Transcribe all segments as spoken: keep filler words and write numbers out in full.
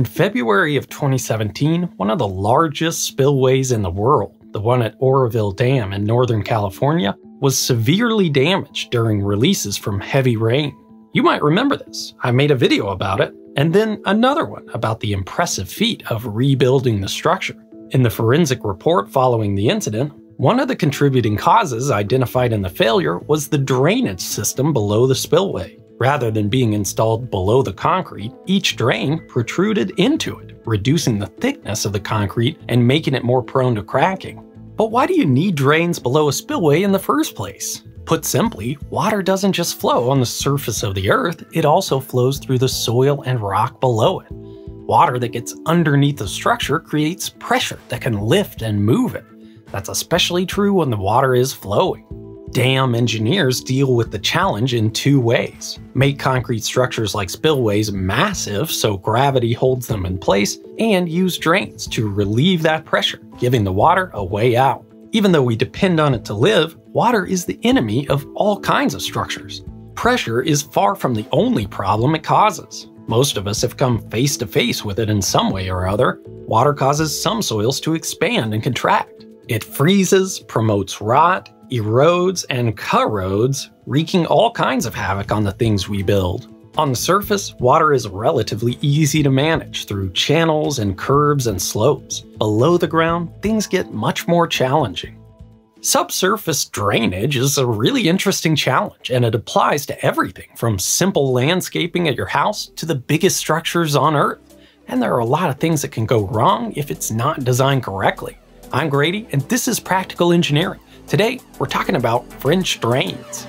In February of twenty seventeen, one of the largest spillways in the world, the one at Oroville Dam in Northern California, was severely damaged during releases from heavy rain. You might remember this. I made a video about it, and then another one about the impressive feat of rebuilding the structure. In the forensic report following the incident, one of the contributing causes identified in the failure was the drainage system below the spillway. Rather than being installed below the concrete, each drain protruded into it, reducing the thickness of the concrete and making it more prone to cracking. But why do you need drains below a spillway in the first place? Put simply, water doesn't just flow on the surface of the earth, it also flows through the soil and rock below it. Water that gets underneath the structure creates pressure that can lift and move it. That's especially true when the water is flowing. Dam engineers deal with the challenge in two ways. Make concrete structures like spillways massive so gravity holds them in place, and use drains to relieve that pressure, giving the water a way out. Even though we depend on it to live, water is the enemy of all kinds of structures. Pressure is far from the only problem it causes. Most of us have come face to face with it in some way or other. Water causes some soils to expand and contract. It freezes, promotes rot, erodes, and corrodes, wreaking all kinds of havoc on the things we build. On the surface, water is relatively easy to manage through channels and curbs and slopes. Below the ground, things get much more challenging. Subsurface drainage is a really interesting challenge, and it applies to everything from simple landscaping at your house to the biggest structures on Earth. And there are a lot of things that can go wrong if it's not designed correctly. I'm Grady, and this is Practical Engineering. Today, we're talking about French drains.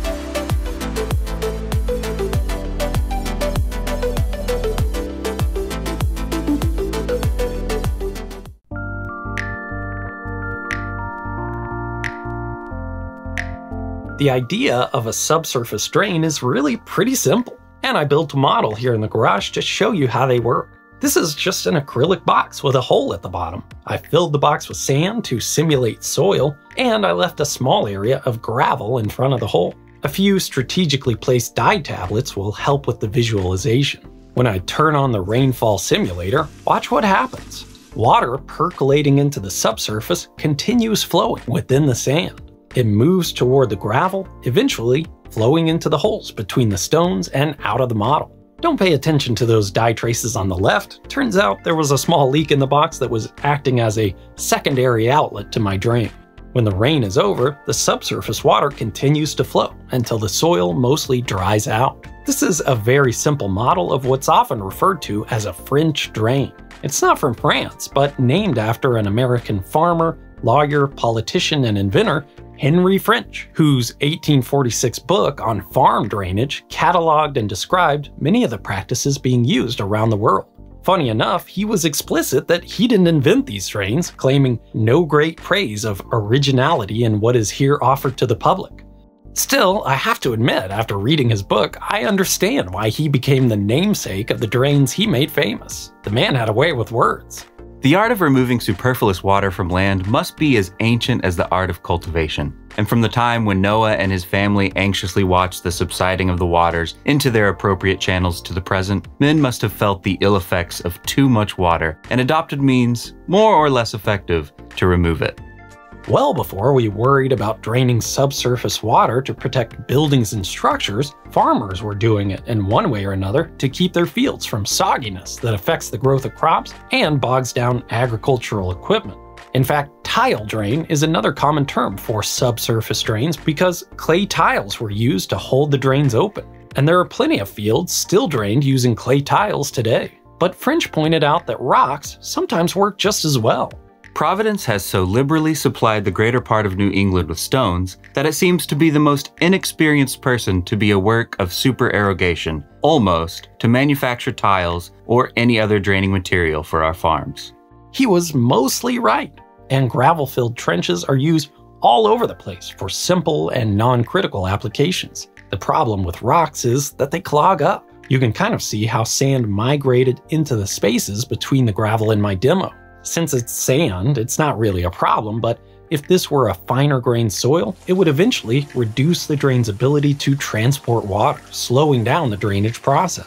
The idea of a subsurface drain is really pretty simple, and I built a model here in the garage to show you how they work. This is just an acrylic box with a hole at the bottom. I filled the box with sand to simulate soil, and I left a small area of gravel in front of the hole. A few strategically placed dye tablets will help with the visualization. When I turn on the rainfall simulator, watch what happens. Water percolating into the subsurface continues flowing within the sand. It moves toward the gravel, eventually flowing into the holes between the stones and out of the model. Don't pay attention to those dye traces on the left. Turns out there was a small leak in the box that was acting as a secondary outlet to my drain. When the rain is over, the subsurface water continues to flow until the soil mostly dries out. This is a very simple model of what's often referred to as a French drain. It's not from France, but named after an American farmer, lawyer, politician, and inventor, Henry French, whose eighteen forty-six book on farm drainage cataloged and described many of the practices being used around the world. Funny enough, he was explicit that he didn't invent these drains, claiming no great praise of originality in what is here offered to the public. Still, I have to admit, after reading his book, I understand why he became the namesake of the drains he made famous. The man had a way with words. The art of removing superfluous water from land must be as ancient as the art of cultivation. And from the time when Noah and his family anxiously watched the subsiding of the waters into their appropriate channels to the present, men must have felt the ill effects of too much water and adopted means, more or less effective, to remove it. Well before we worried about draining subsurface water to protect buildings and structures, farmers were doing it in one way or another to keep their fields from sogginess that affects the growth of crops and bogs down agricultural equipment. In fact, tile drain is another common term for subsurface drains because clay tiles were used to hold the drains open. And there are plenty of fields still drained using clay tiles today. But French pointed out that rocks sometimes work just as well. Providence has so liberally supplied the greater part of New England with stones that it seems to be the most inexperienced person to be a work of supererogation, almost, to manufacture tiles or any other draining material for our farms. He was mostly right, and gravel-filled trenches are used all over the place for simple and non-critical applications. The problem with rocks is that they clog up. You can kind of see how sand migrated into the spaces between the gravel in my demo. Since it's sand, it's not really a problem, but if this were a finer grained soil, it would eventually reduce the drain's ability to transport water, slowing down the drainage process.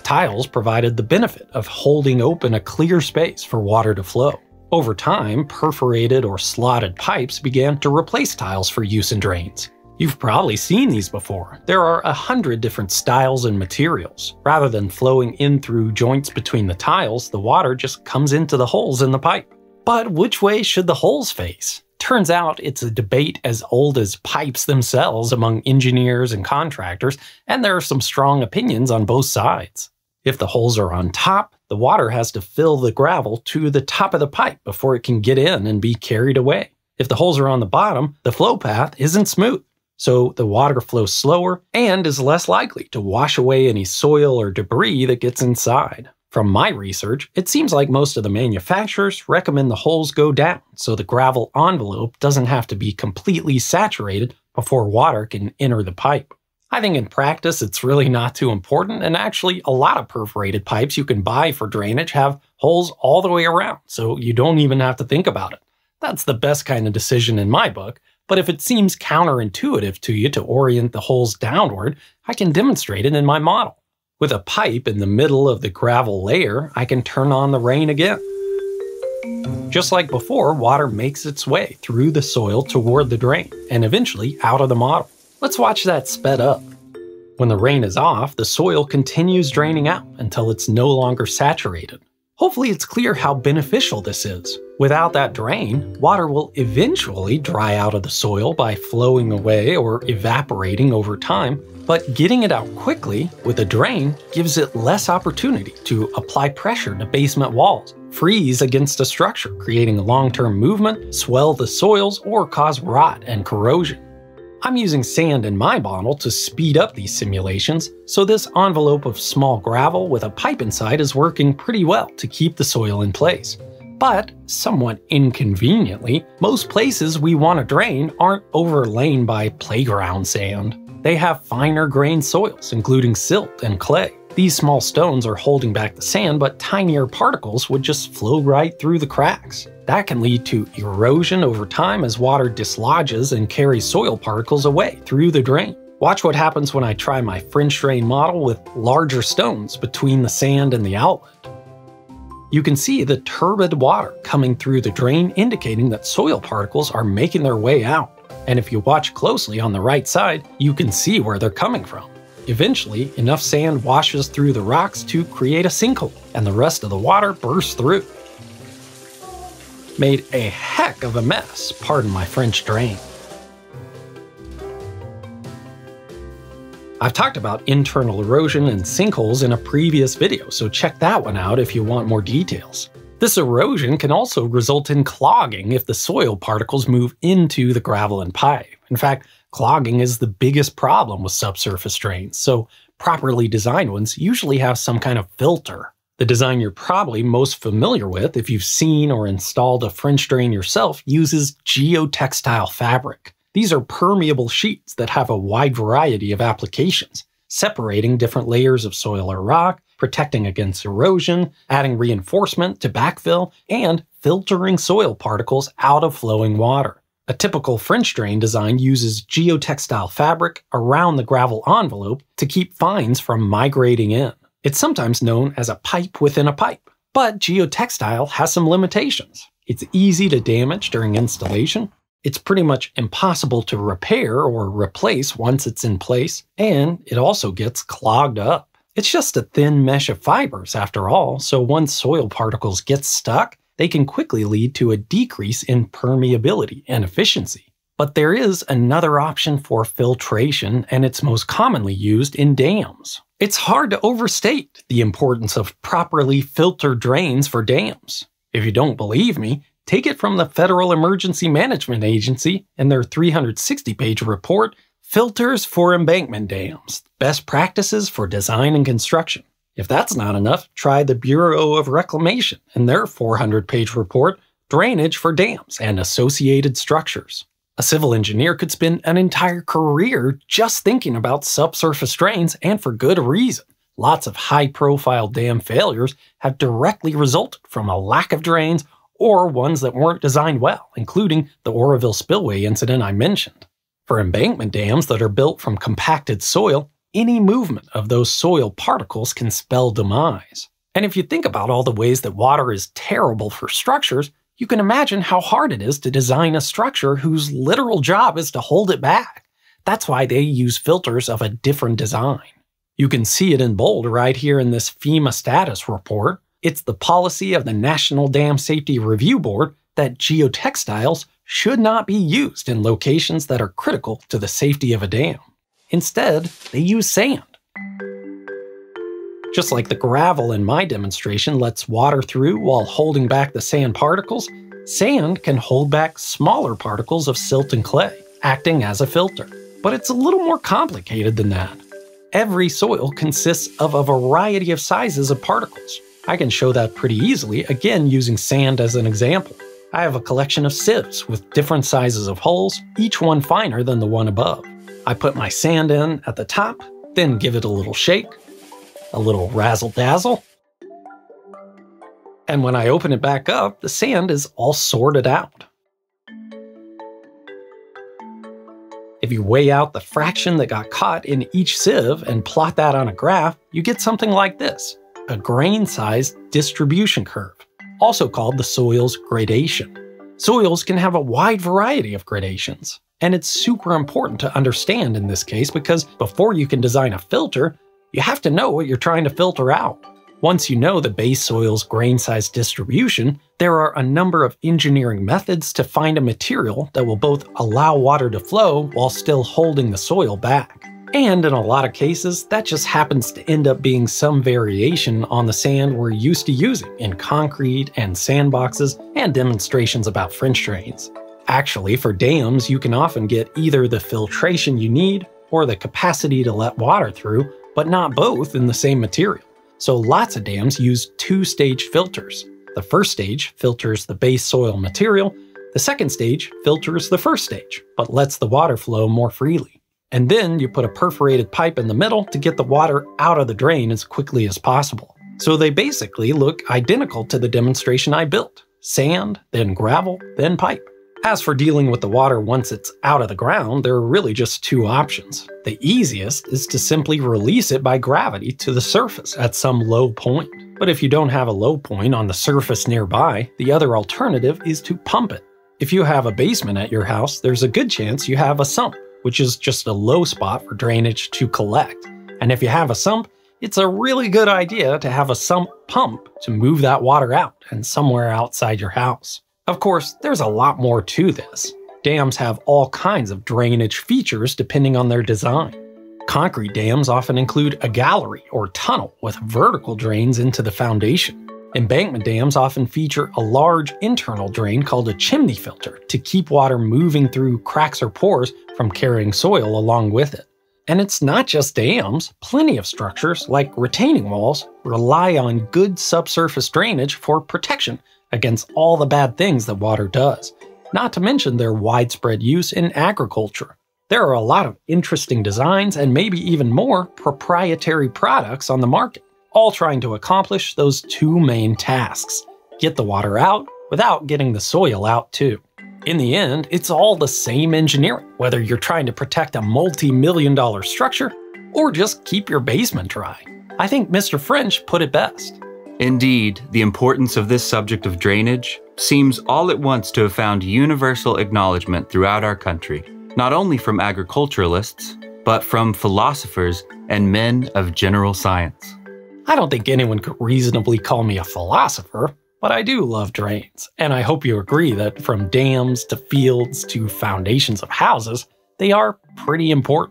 tiles provided the benefit of holding open a clear space for water to flow. Over time, perforated or slotted pipes began to replace tiles for use in drains. You've probably seen these before. There are a hundred different styles and materials. Rather than flowing in through joints between the tiles, the water just comes into the holes in the pipe. But which way should the holes face? Turns out it's a debate as old as pipes themselves among engineers and contractors, and there are some strong opinions on both sides. If the holes are on top, the water has to fill the gravel to the top of the pipe before it can get in and be carried away. If the holes are on the bottom, the flow path isn't smooth, so the water flows slower and is less likely to wash away any soil or debris that gets inside. From my research, it seems like most of the manufacturers recommend the holes go down so the gravel envelope doesn't have to be completely saturated before water can enter the pipe. I think in practice it's really not too important, and actually a lot of perforated pipes you can buy for drainage have holes all the way around, so you don't even have to think about it. That's the best kind of decision in my book, but if it seems counterintuitive to you to orient the holes downward, I can demonstrate it in my model. With a pipe in the middle of the gravel layer, I can turn on the rain again. Just like before, water makes its way through the soil toward the drain, and eventually out of the model. Let's watch that sped up. When the rain is off, the soil continues draining out until it's no longer saturated. Hopefully it's clear how beneficial this is. Without that drain, water will eventually dry out of the soil by flowing away or evaporating over time, but getting it out quickly with a drain gives it less opportunity to apply pressure to basement walls, freeze against a structure, creating long-term movement, swell the soils, or cause rot and corrosion. I'm using sand in my model to speed up these simulations, so this envelope of small gravel with a pipe inside is working pretty well to keep the soil in place. But, somewhat inconveniently, most places we want to drain aren't overlain by playground sand. They have finer grained soils, including silt and clay. These small stones are holding back the sand, but tinier particles would just flow right through the cracks. That can lead to erosion over time as water dislodges and carries soil particles away through the drain. Watch what happens when I try my French drain model with larger stones between the sand and the outlet. You can see the turbid water coming through the drain, indicating that soil particles are making their way out. And if you watch closely on the right side, you can see where they're coming from. Eventually, enough sand washes through the rocks to create a sinkhole, and the rest of the water bursts through. Made a heck of a mess, pardon my French drain. I've talked about internal erosion and sinkholes in a previous video, so check that one out if you want more details. This erosion can also result in clogging if the soil particles move into the gravel and pipe. In fact, clogging is the biggest problem with subsurface drains, so properly designed ones usually have some kind of filter. The design you're probably most familiar with if you've seen or installed a French drain yourself uses geotextile fabric. These are permeable sheets that have a wide variety of applications, separating different layers of soil or rock, protecting against erosion, adding reinforcement to backfill, and filtering soil particles out of flowing water. A typical French drain design uses geotextile fabric around the gravel envelope to keep fines from migrating in. It's sometimes known as a pipe within a pipe, but geotextile has some limitations. It's easy to damage during installation, it's pretty much impossible to repair or replace once it's in place, and it also gets clogged up. It's just a thin mesh of fibers after all, so once soil particles get stuck, they can quickly lead to a decrease in permeability and efficiency. But there is another option for filtration, and it's most commonly used in dams. It's hard to overstate the importance of properly filtered drains for dams. If you don't believe me, take it from the Federal Emergency Management Agency and their three hundred sixty page report, Filters for Embankment Dams, Best Practices for Design and Construction. If that's not enough, try the Bureau of Reclamation and their four hundred page report, Drainage for Dams and Associated Structures. A civil engineer could spend an entire career just thinking about subsurface drains, and for good reason. Lots of high-profile dam failures have directly resulted from a lack of drains or ones that weren't designed well, including the Oroville spillway incident I mentioned. For embankment dams that are built from compacted soil, any movement of those soil particles can spell demise. And if you think about all the ways that water is terrible for structures, you can imagine how hard it is to design a structure whose literal job is to hold it back. That's why they use filters of a different design. You can see it in bold right here in this FEMA status report. It's the policy of the National Dam Safety Review Board that geotextiles should not be used in locations that are critical to the safety of a dam. Instead, they use sand. Just like the gravel in my demonstration lets water through while holding back the sand particles, sand can hold back smaller particles of silt and clay, acting as a filter. But it's a little more complicated than that. Every soil consists of a variety of sizes of particles. I can show that pretty easily, again using sand as an example. I have a collection of sieves with different sizes of holes, each one finer than the one above. I put my sand in at the top, then give it a little shake, a little razzle-dazzle. And when I open it back up, the sand is all sorted out. If you weigh out the fraction that got caught in each sieve and plot that on a graph, you get something like this, a grain-sized distribution curve, also called the soil's gradation. Soils can have a wide variety of gradations, and it's super important to understand in this case because before you can design a filter, you have to know what you're trying to filter out. Once you know the base soil's grain-size distribution, there are a number of engineering methods to find a material that will both allow water to flow while still holding the soil back. And in a lot of cases, that just happens to end up being some variation on the sand we're used to using in concrete and sandboxes and demonstrations about French drains. Actually, for dams, you can often get either the filtration you need or the capacity to let water through, but not both in the same material. So lots of dams use two-stage filters. The first stage filters the base soil material, the second stage filters the first stage, but lets the water flow more freely. And then you put a perforated pipe in the middle to get the water out of the drain as quickly as possible. So they basically look identical to the demonstration I built. Sand, then gravel, then pipe. As for dealing with the water once it's out of the ground, there are really just two options. The easiest is to simply release it by gravity to the surface at some low point. But if you don't have a low point on the surface nearby, the other alternative is to pump it. If you have a basement at your house, there's a good chance you have a sump, which is just a low spot for drainage to collect. And if you have a sump, it's a really good idea to have a sump pump to move that water out and somewhere outside your house. Of course, there's a lot more to this. Dams have all kinds of drainage features depending on their design. Concrete dams often include a gallery or tunnel with vertical drains into the foundation. Embankment dams often feature a large internal drain called a chimney filter to keep water moving through cracks or pores from carrying soil along with it. And it's not just dams. Plenty of structures, like retaining walls, rely on good subsurface drainage for protection against all the bad things that water does, not to mention their widespread use in agriculture. There are a lot of interesting designs and maybe even more proprietary products on the market, all trying to accomplish those two main tasks: get the water out without getting the soil out too. In the end, it's all the same engineering, whether you're trying to protect a multi-million dollar structure or just keep your basement dry. I think Mister French put it best. Indeed, the importance of this subject of drainage seems all at once to have found universal acknowledgement throughout our country, not only from agriculturalists, but from philosophers and men of general science. I don't think anyone could reasonably call me a philosopher, but I do love drains, and I hope you agree that from dams to fields to foundations of houses, they are pretty important.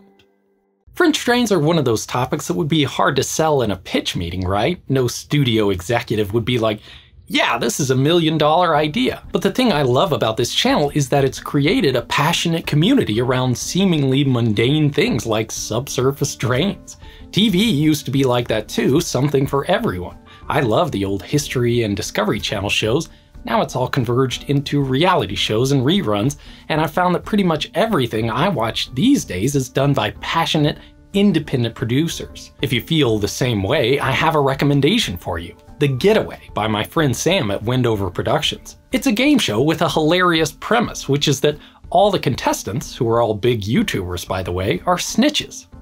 French drains are one of those topics that would be hard to sell in a pitch meeting, right? No studio executive would be like, yeah, this is a million dollar idea. But the thing I love about this channel is that it's created a passionate community around seemingly mundane things like subsurface drains. T V used to be like that too, something for everyone. I love the old History and Discovery Channel shows. Now it's all converged into reality shows and reruns, and I've found that pretty much everything I watch these days is done by passionate, independent producers. If you feel the same way, I have a recommendation for you. The Getaway by my friend Sam at Wendover Productions. It's a game show with a hilarious premise, which is that all the contestants, who are all big YouTubers by the way, are snitches.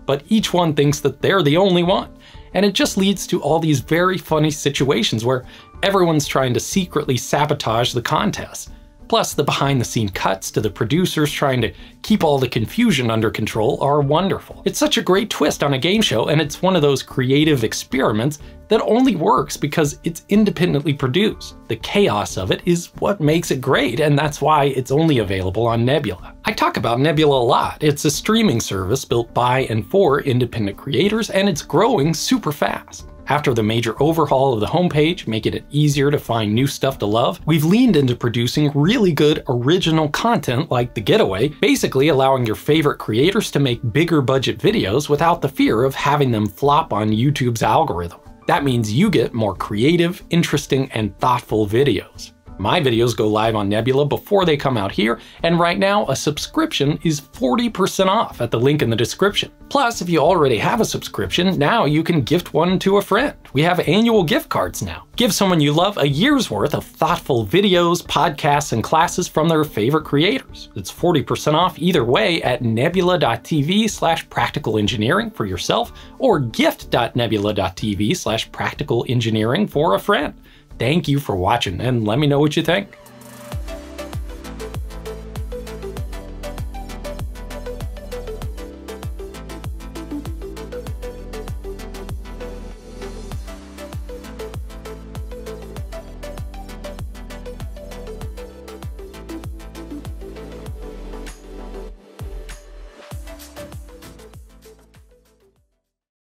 but each one thinks that they're the only one. And it just leads to all these very funny situations where everyone's trying to secretly sabotage the contest. Plus, the behind-the-scene cuts to the producers trying to keep all the confusion under control are wonderful. It's such a great twist on a game show, and it's one of those creative experiments that only works because it's independently produced. The chaos of it is what makes it great, and that's why it's only available on Nebula. I talk about Nebula a lot. It's a streaming service built by and for independent creators, and it's growing super fast. After the major overhaul of the homepage, making it easier to find new stuff to love, we've leaned into producing really good original content like The Getaway, basically allowing your favorite creators to make bigger budget videos without the fear of having them flop on YouTube's algorithm. That means you get more creative, interesting, and thoughtful videos. My videos go live on Nebula before they come out here, and right now a subscription is forty percent off at the link in the description. Plus, if you already have a subscription, now you can gift one to a friend. We have annual gift cards now. Give someone you love a year's worth of thoughtful videos, podcasts, and classes from their favorite creators. It's forty percent off either way at nebula.tv slash practical engineering for yourself or gift.nebula.tv slash practical engineering for a friend. Thank you for watching, and let me know what you think.